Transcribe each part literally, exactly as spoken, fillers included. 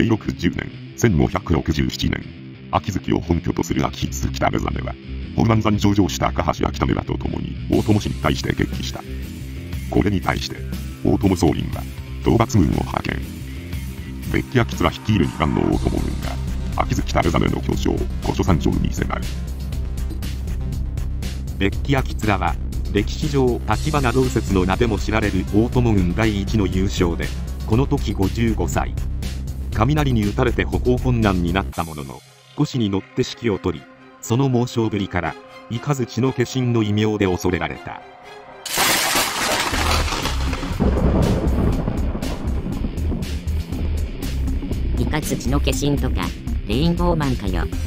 いろくじゅうねん、せんごひゃくろくじゅうななねん、秋月を本拠とする秋月種実は、本願山に上場した赤橋秋種らと共に大友氏に対して決起した。これに対して、大友宗麟は、討伐軍を派遣。別記秋面率いる二番の大友軍が、秋月種実の居城、古所三条に迫る。別記秋面は、歴史上立花道節の名でも知られる大友軍第一の優勝で、この時ごじゅうごさい。雷に打たれて歩行困難になったものの、輿に乗って指揮を取り、その猛将ぶりから、イカズチの化身の異名で恐れられた。 イカズチの化身とか、レインボーマンかよ。ん？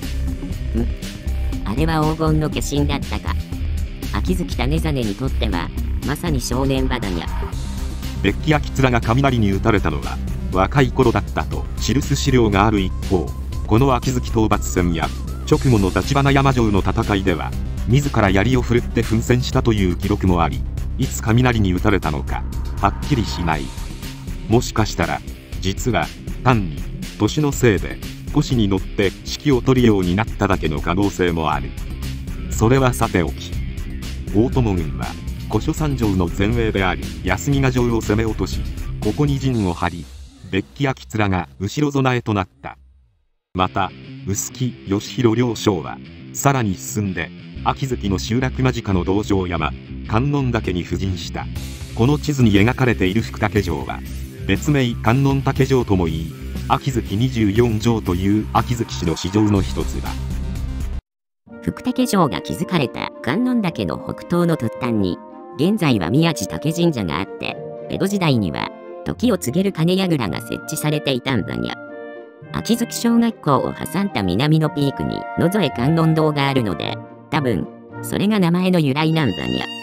あれは黄金の化身だったか。秋月種実にとっては、まさに正念場だにゃ。 別記秋面が雷に打たれたのは、若い頃だったと記す資料がある一方、この秋月討伐戦や、直後の立花山城の戦いでは、自ら槍を振るって奮戦したという記録もあり、いつ雷に打たれたのか、はっきりしない。もしかしたら、実は、単に、年のせいで、輿に乗って指揮を取るようになっただけの可能性もある。それはさておき、大友軍は、古所三条の前衛である霞ヶ城を攻め落とし、ここに陣を張り、別記秋面が後ろ備えとなった。また、臼木義弘両将は、さらに進んで、秋月の集落間近の道場山、観音岳に布陣した。この地図に描かれている福武城は、別名観音岳城とも言い、秋月にじゅうよん城という秋月市の市城の一つだ。 福武城が築かれた観音岳の北東の突端に、現在は宮地嶽神社があって、江戸時代には、時を告げる鐘櫓が設置されていたんだにゃ。秋月小学校を挟んだ南のピークに野添観音堂があるので、多分、それが名前の由来なんだにゃ。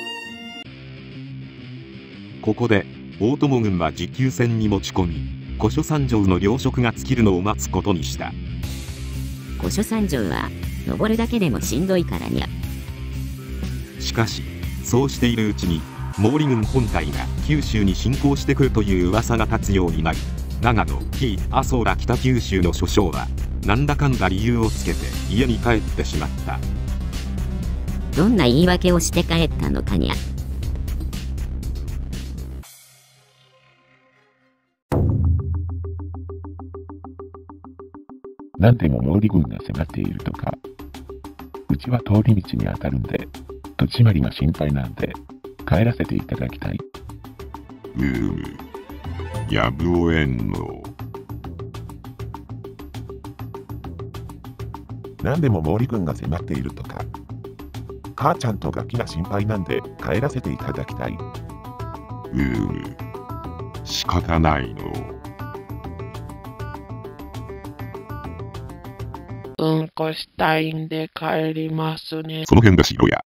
ここで、大友軍は持久戦に持ち込み、古所三条の糧食が尽きるのを待つことにした。 古所三条は、登るだけでもしんどいからにゃ。 しかし、そうしているうちに、毛利軍本体が九州に侵攻してくるという噂が立つようになり、長野、紀伊、麻生ら北九州の諸将は、なんだかんだ理由をつけて家に帰ってしまった。 どんな言い訳をして帰ったのかにゃ。 なんでも毛利軍が迫っているとか。うちは通り道に当たるんで、土地回りが心配なんで、帰らせていただきたい。 うーむ、やぶおえんの。 なんでも毛利軍が迫っているとか。母ちゃんとガキが心配なんで帰らせていただきたい。 うーむ、仕方ないの。 うんこしたいんで帰りますね。 その辺でしろや。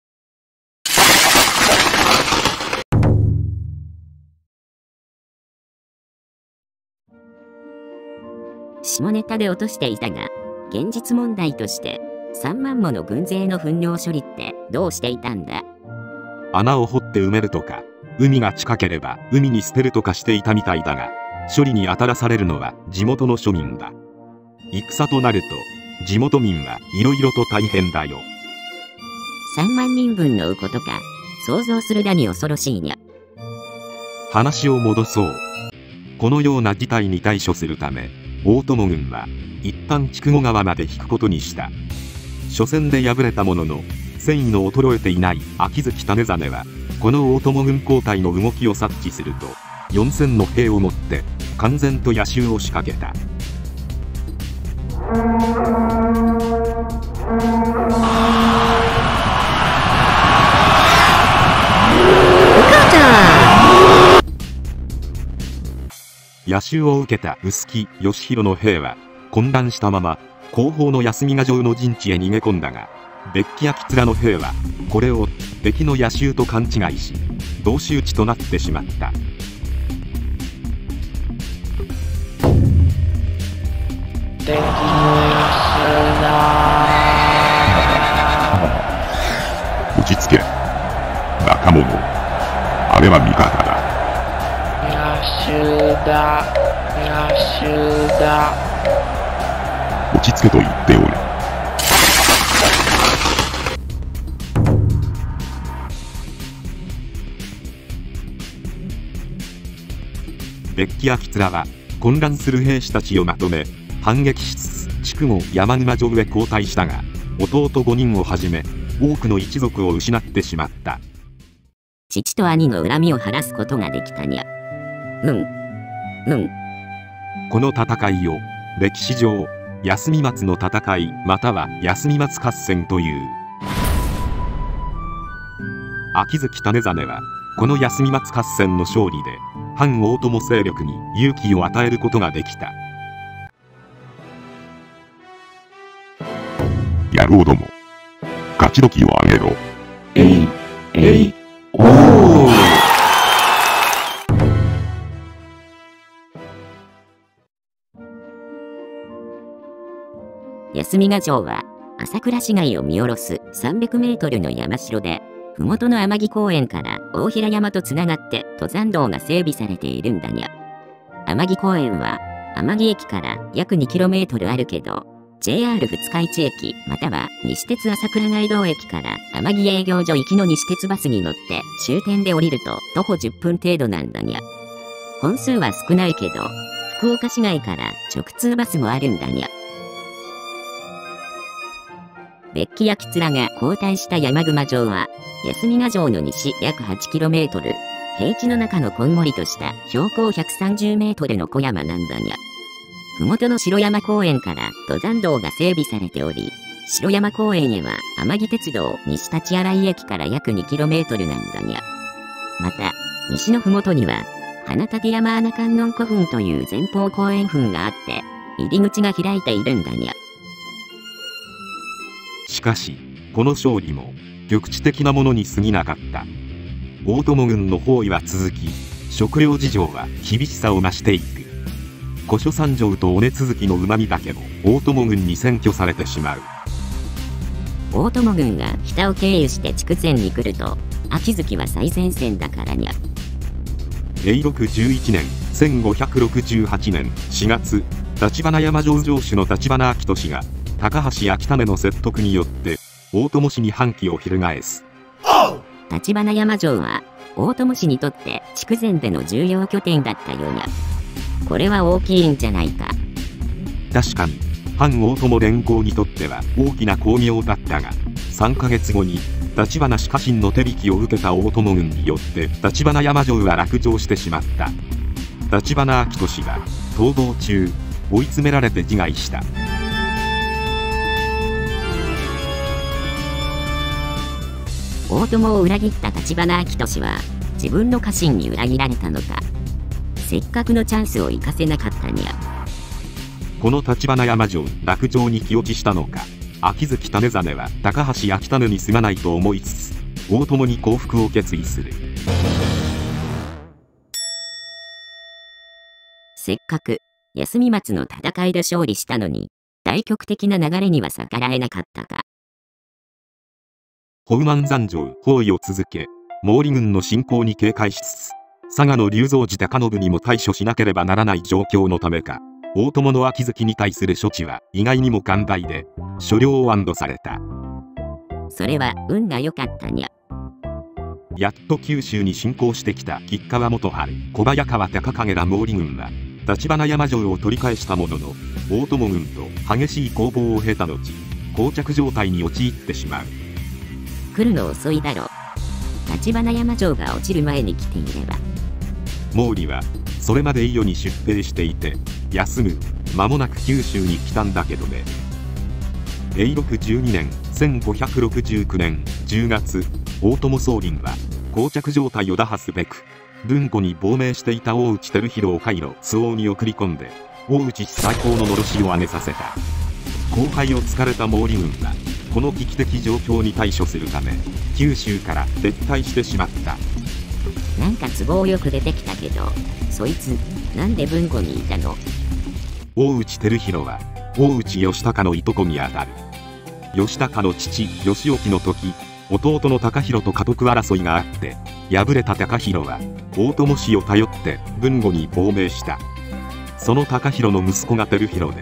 下ネタで落としていたが、現実問題としてさんまんもの軍勢の糞尿処理ってどうしていたんだ？ 穴を掘って埋めるとか、海が近ければ海に捨てるとかしていたみたいだが、処理に当たらされるのは地元の庶民だ。戦となると、地元民はいろいろと大変だよ。 さんまんにんぶんのことか、想像するだに恐ろしいにゃ。 話を戻そう。このような事態に対処するため、大友軍は一旦筑後川まで引くことにした。初戦で敗れたものの、戦意の衰えていない秋月種実は、この大友軍交代の動きを察知すると、よんせんの兵をもって完全と野襲を仕掛けた。野襲を受けた臼木義弘の兵は混乱したまま後方の霞ヶ城の陣地へ逃げ込んだが、別記秋面の兵はこれを敵の野襲と勘違いし同士討ちとなってしまった。 敵の野襲だ。 落ち着け、若者。あれは味方だ。 野襲だ。野襲だ。 落ち着けと言っておる。 ベッキ・アキツラは混乱する兵士たちをまとめ反撃しつつ筑後山沼城へ後退したが、弟ごにんをはじめ多くの一族を失ってしまった。 父と兄の恨みを晴らすことができたにゃ。うんうんこの戦いを歴史上休み松の戦いまたは休み松合戦という。秋月種実はこの休み松合戦の勝利で反大友勢力に勇気を与えることができた。 野郎ども、勝ち時をあげろ。 えいえいおー。 休ヶ城は朝倉市街を見下ろすさんびゃくメートルの山城で、麓の天城公園から大平山とつながって登山道が整備されているんだにゃ。天城公園は天城駅から約にキロメートルあるけど、ジェイアール 二日市駅または西鉄朝倉街道駅から天城営業所行きの西鉄バスに乗って終点で降りると徒歩じゅっぷん程度なんだにゃ。本数は少ないけど、福岡市街から直通バスもあるんだにゃ。ベッキやキツラが後退した山熊城は、休ヶ城の西約 はちキロメートル、平地の中のこんもりとした標高ひゃくさんじゅうメートルの小山なんだにゃ。麓の城山公園から登山道が整備されており、城山公園へは天城鉄道西立洗駅から約にキロメートルなんだにゃ。また、西の麓には、花立山穴観音古墳という前方後円墳があって、入り口が開いているんだにゃ。 しかし、この勝利も局地的なものに過ぎなかった。大友軍の包囲は続き、食料事情は厳しさを増していく。古書三条と尾根続きの馬見岳も大友軍に占拠されてしまう。 大友軍が北を経由して筑前に来ると、秋月は最前線だからにゃ。 永禄じゅういちねんせんごひゃくろくじゅうはちねんしがつ、橘山城城主の橘明俊が高橋秋種の説得によって大友氏に反旗を翻す。 橘山城は大友氏にとって筑前での重要拠点だったような。これは大きいんじゃないか。 確かに反大友連合にとっては大きな功業だったが、さんかげつごに橘氏家臣の手引きを受けた大友軍によって橘山城は落城してしまった。橘明俊が逃亡中追い詰められて自害した。 大友を裏切った橘明俊は自分の家臣に裏切られたのか。せっかくのチャンスを生かせなかったにゃ。 この橘山城落城に気落ちしたのか、秋月種実は高橋秋種にすまないと思いつつ大友に降伏を決意する。 せっかく休み松の戦いで勝利したのに大局的な流れには逆らえなかったか。 宝満山城包囲を続け、毛利軍の侵攻に警戒しつつ佐賀の龍造寺高信にも対処しなければならない状況のためか、大友の秋月に対する処置は意外にも寛大で所領を安堵された。 それは運が良かったにゃ。 やっと九州に侵攻してきた吉川元春、小早川高景ら毛利軍は橘山城を取り返したものの、大友軍と激しい攻防を経た後膠着状態に陥ってしまう。 来るの遅いだろ。橘山城が落ちる前に来ていれば。 毛利はそれまで伊予に出兵していて休む間もなく九州に来たんだけどね。永禄じゅうにねんせんごひゃくろくじゅうきゅうねんじゅうがつ、大友宗麟は膠着状態を打破すべく文庫に亡命していた大内輝弘を海路周防に送り込んで大内氏最高ののろしを上げさせた。後輩を突かれた毛利軍はこの危機的状況に対処するため九州から撤退してしまった。 なんか都合よく出てきたけど、そいつなんで文庫にいたの。 大内輝弘は大内義高のいとこにあたる。義高の父義興の時、弟の高弘と家督争いがあって敗れた高弘は大友氏を頼って豊後に亡命した。その高弘の息子が輝弘で、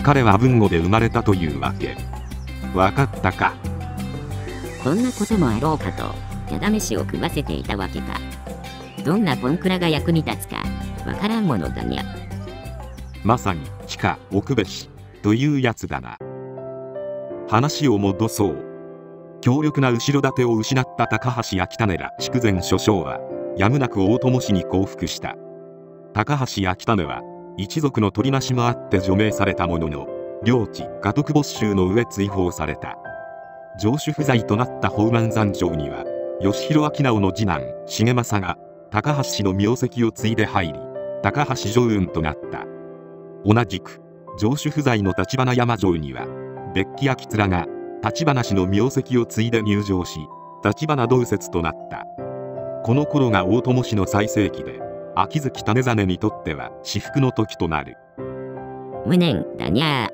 彼は豊後で生まれたというわけ。わかったか。 こんなこともあろうかと手試しを組ませていたわけか。どんなポンクラが役に立つかわからんものだにゃ。 まさに地下置くべしというやつだな。話を戻そう。強力な後ろ盾を失った高橋秋種ら筑前諸将はやむなく大友氏に降伏した。高橋秋種は一族の取りなしもあって除名されたものの、領地家督没収の上追放された。城主不在となった宝満山城には義弘明直の次男重政が高橋氏の名跡を継いで入り、高橋城運となった。同じく城主不在の橘山城には別記秋面が橘氏の名跡を継いで入城し、橘同説となった。この頃が大友氏の最盛期で、秋月種実にとっては至福の時となる。 無念だにゃー。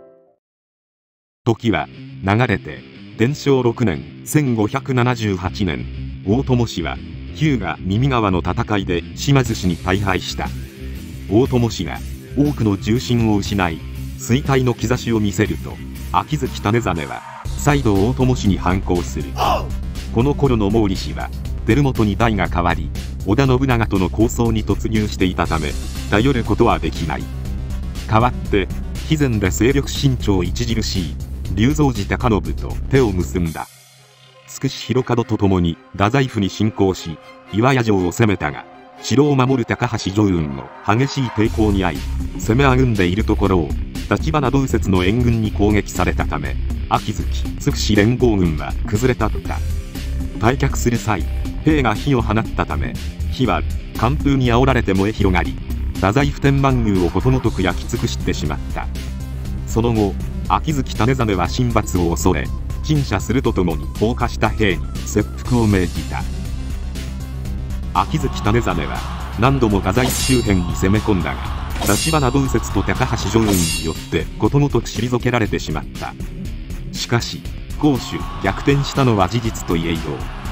時は流れて天正ろくねんせんごひゃくななじゅうはちねん、大友氏は日向耳川の戦いで島津氏に大敗した。大友氏が多くの重臣を失い衰退の兆しを見せると、秋月種実は再度大友氏に反抗する。この頃の毛利氏は輝元に代が変わり、織田信長との抗争に突入していたため頼ることはできない。代わって肥前で勢力伸長著しい龍造寺高信と手を結んだ。つくし広門と共に太宰府に侵攻し岩屋城を攻めたが、城を守る高橋城運の激しい抵抗に遭い、攻めあぐんでいるところを橘同説の援軍に攻撃されたため、秋月つくし連合軍は崩れ立った。退却する際、兵が火を放ったため火は寒風に煽られて燃え広がり、太宰府天満宮をことごとく焼き尽くしてしまった。その後秋月種実は神罰を恐れ陳謝するとともに放火した兵に切腹を命じた。秋月種実は何度も太宰府周辺に攻め込んだが、橘同説と高橋城運によってことごとく退けられてしまった。しかし攻守逆転したのは事実と言えよう。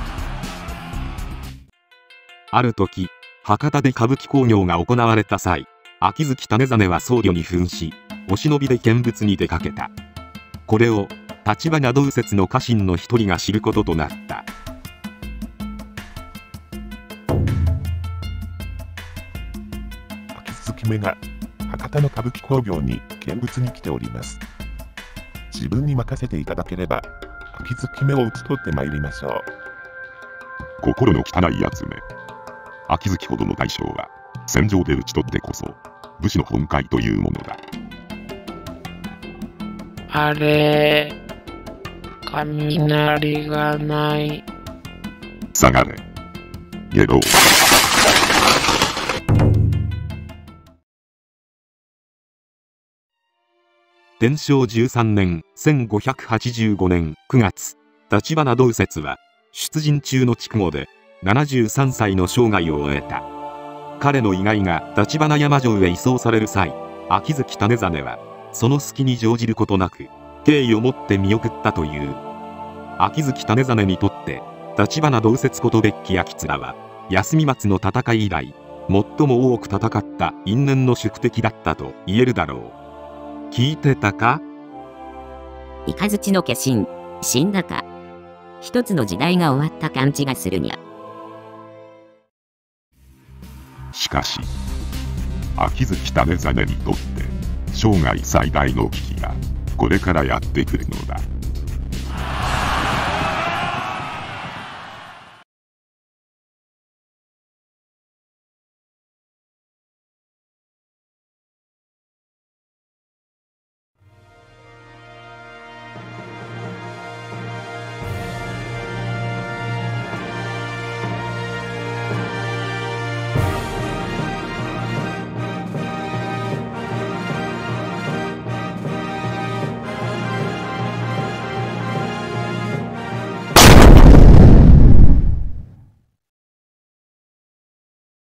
ある時博多で歌舞伎興行が行われた際、秋月種実は僧侶に扮しお忍びで見物に出かけた。これを橘同説の家臣の一人が知ることとなった。 秋月めが博多の歌舞伎興行に見物に来ております。自分に任せていただければ秋月めを討ち取ってまいりましょう。 心の汚いやつめ。秋月ほどの大将は戦場で討ち取ってこそ武士の本懐というものだ。 あれ、雷がない。 下がれ、ゲロ。 天正じゅうさんねんせんごひゃくはちじゅうごねんくがつ、橘同説は出陣中の筑後でななじゅうさんさいの生涯を終えた。彼の遺骸が橘山城へ移送される際、秋月種実はその隙に乗じることなく敬意を持って見送ったという。秋月種実にとって橘同説こと別記秋面は休み松の戦い以来最も多く戦った因縁の宿敵だったと言えるだろう。聞いてたか？ 雷の化身死んだか。一つの時代が終わった感じがするにゃ。 しかし秋月種実にとって生涯最大の危機がこれからやってくるのだ。